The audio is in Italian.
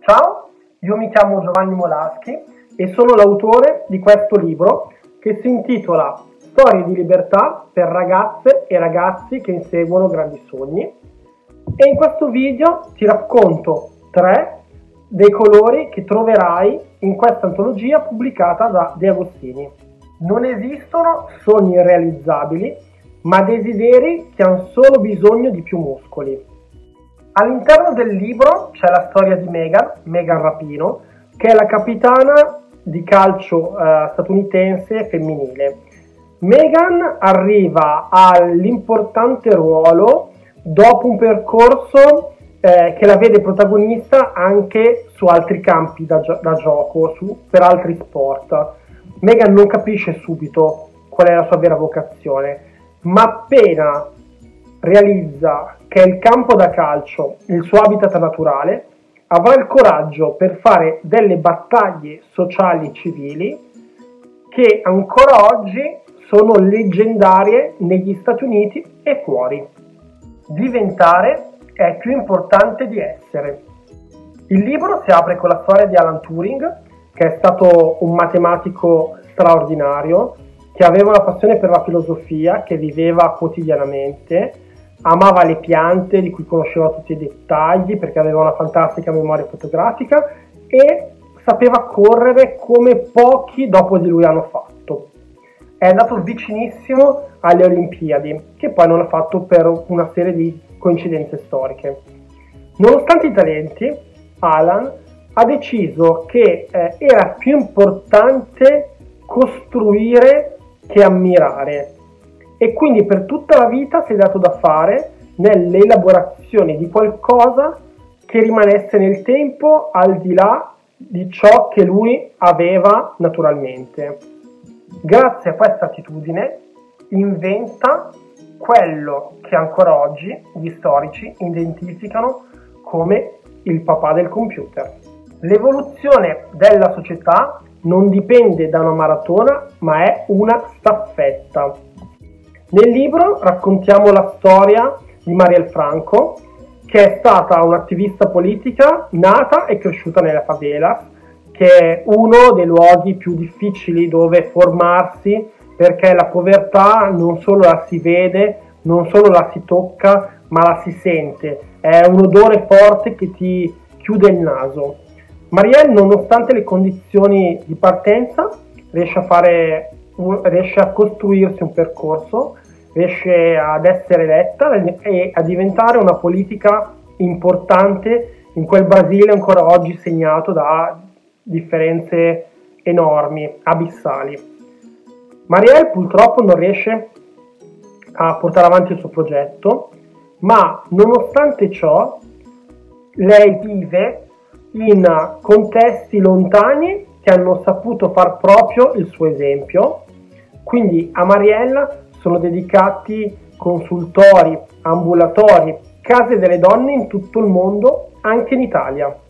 Ciao, io mi chiamo Giovanni Molaschi e sono l'autore di questo libro che si intitola Storie di libertà per ragazze e ragazzi che inseguono grandi sogni, e in questo video ti racconto 3 dei colori che troverai in questa antologia pubblicata da De Agostini. Non esistono sogni irrealizzabili, ma desideri che hanno solo bisogno di più muscoli. All'interno del libro c'è la storia di Megan Rapinoe, che è la capitana di calcio statunitense femminile. Megan arriva all'importante ruolo dopo un percorso che la vede protagonista anche su altri campi da gioco, per altri sport. Megan non capisce subito qual è la sua vera vocazione, ma appena realizza che il campo da calcio, il suo habitat naturale, avrà il coraggio per fare delle battaglie sociali e civili che ancora oggi sono leggendarie negli Stati Uniti e fuori. Diventare è più importante di essere. Il libro si apre con la storia di Alan Turing, che è stato un matematico straordinario, che aveva una passione per la filosofia, che viveva quotidianamente, amava le piante di cui conosceva tutti i dettagli perché aveva una fantastica memoria fotografica e sapeva correre come pochi dopo di lui hanno fatto. È andato vicinissimo alle Olimpiadi, che poi non ha fatto per una serie di coincidenze storiche. Nonostante i talenti, Alan ha deciso che era più importante costruire che ammirare, e quindi per tutta la vita si è dato da fare nell'elaborazione di qualcosa che rimanesse nel tempo al di là di ciò che lui aveva naturalmente. Grazie a questa attitudine inventa quello che ancora oggi gli storici identificano come il papà del computer. L'evoluzione della società non dipende da una maratona, ma è una staffetta. Nel libro raccontiamo la storia di Marielle Franco, che è stata un'attivista politica nata e cresciuta nella favela, che è uno dei luoghi più difficili dove formarsi, perché la povertà non solo la si vede, non solo la si tocca, ma la si sente. È un odore forte che ti chiude il naso. Marielle, nonostante le condizioni di partenza, riesce a costruirsi un percorso, riesce ad essere eletta e a diventare una politica importante in quel Brasile ancora oggi segnato da differenze enormi, abissali. Marielle purtroppo non riesce a portare avanti il suo progetto, ma nonostante ciò lei vive in contesti lontani che hanno saputo far proprio il suo esempio. Quindi a Marielle sono dedicati consultori, ambulatori, case delle donne in tutto il mondo, anche in Italia.